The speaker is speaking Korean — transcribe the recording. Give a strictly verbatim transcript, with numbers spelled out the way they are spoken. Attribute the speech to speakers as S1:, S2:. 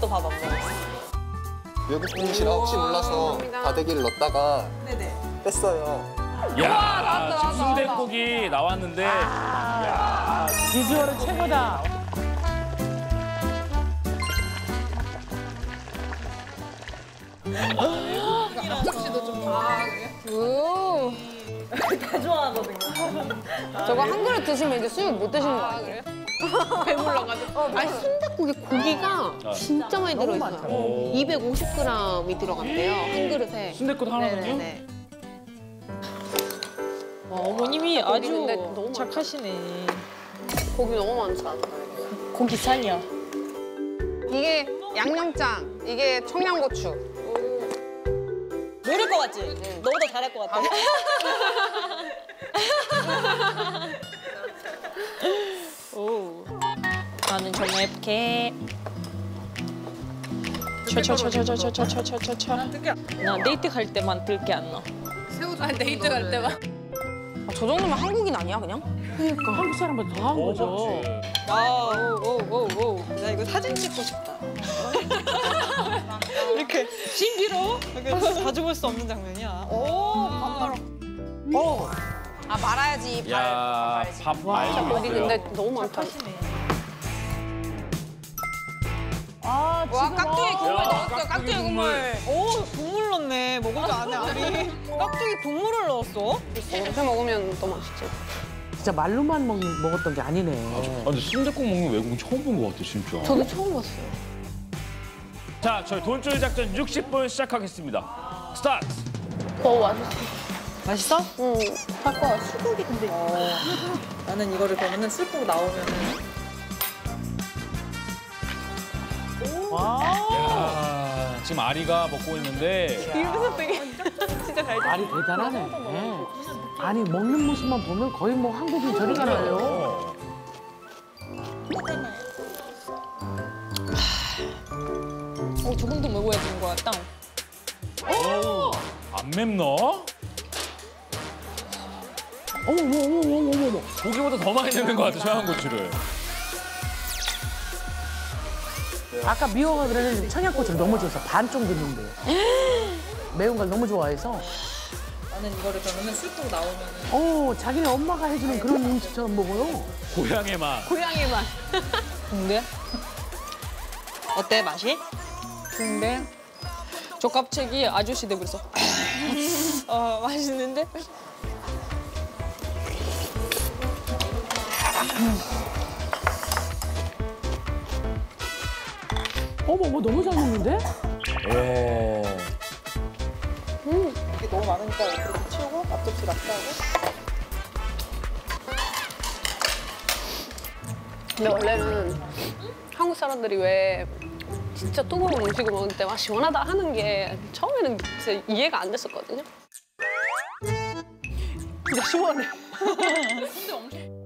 S1: 아직도 밥 안 먹었어.
S2: 외국 분이시라 혹시 몰라서 다대기를 넣었다가
S1: 네네.
S2: 뺐어요.
S3: 야, 지금 순댓국이 나왔는데. 야,
S4: 비주얼은 최고다.
S5: 앞접시도 좀 더.
S6: 오.
S1: 다 좋아하거든요.
S6: 저거 한 그릇 드시면 이제 수육 못 드시는 거 아니에요?
S5: 배불러가지고.
S6: 아니 순댓국에 고기가 진짜 많이 들어있어요.
S3: 오.
S6: 이백오십 그램이 들어간대요, 한 그릇에.
S3: 순댓국 하나는요?
S6: 네네네.
S5: 와, 어머님이 아주
S6: 근데 너무
S5: 착하시네.
S6: 고기 너무 많다.
S5: 고기 산이야.
S6: 이게 양념장, 이게 청양고추.
S1: 모를 것 같지? 너보다 잘할 것 같아.
S5: 오. 나는 정말 예쁘게. 쳐쳐쳐쳐쳐쳐쳐쳐쳐. 나 데이트 갈 때만 들게 안 넣어.
S6: 새우도
S5: 아, 데이트 갈 때만.
S6: 아, 저 정도면 한국인 아니야, 그냥?
S4: 그러니까 한국 사람보다 더 한 거죠.
S1: 아, 오오오오. 나 이거 사진 찍고 싶다. 이렇게 신비로 이렇게 자주 볼 수 없는 장면이야. 오, 반가워.
S6: 어. 아, 말아야지. 발,
S3: 야,
S6: 말아야지.
S3: 밥 말고
S6: 고기
S3: 있어요.
S6: 근데 너무 많다.
S4: 아,
S6: 와,
S4: 지금
S6: 깍두기
S4: 어.
S6: 국물
S3: 야,
S6: 넣었어,
S3: 깍두기
S6: 깍두기 국물.
S1: 오, 국물 넣네. 먹을 줄 아네, 알이. 깍두기 국물을 넣었어?
S6: 이렇게 먹으면 더 맛있지.
S4: 진짜 말로만 먹, 먹었던 게 아니네.
S3: 아, 근데 순댓국 먹는 외국인 처음 본 것 같아, 진짜.
S6: 저도 처음 봤어요.
S3: 자, 저희 돈줄 작전 육십 분 시작하겠습니다. 스타트!
S6: 어, 맛있어.
S1: 맛있어?
S6: 응. 아까 수국이 근데.
S1: 어, 나는 이거를 그러면은 술국 나오면은
S4: 와.
S3: 야, 지금 아리가 먹고 있는데.
S1: 이러면서 되게 진짜 잘
S4: 아니, 대단하네. 아니, 먹는 모습만 보면 거의 뭐 한국인 저리 가나요?
S5: 어, 조금 더 먹어야 되는 것 같다.
S3: 오, 안 맵나?
S4: 어머, 어머, 어머, 어머, 어머, 어머.
S3: 고기보다 더 많이 넣는 것 같아, 청양고추를.
S4: 아까 미워가 그랬는데 청양고추를 너무 줘서 반 정도 넣는데. 매운 걸 너무 좋아해서.
S1: 나는 이거를 그러면은 술국 나오면은
S4: 어, 자기네 엄마가 해주는 그런 음식처럼 먹어요.
S3: 고향의 맛.
S6: 고양이 맛.
S5: 근데?
S1: 어때 맛이?
S5: 근데 저 갑자기 아저씨 돼버렸어. 어, 맛있는데?
S4: 어머, 어머, 너무 잘 먹는데?
S3: 오.
S1: 이게 너무 많으니까 이렇게 치우고 앞접시 락하고
S6: 근데 원래는 한국 사람들이 왜 진짜 뜨거운 음식을 먹을 때 막 시원하다 하는 게 처음에는 진짜 이해가 안 됐었거든요.
S1: 근데 시원해.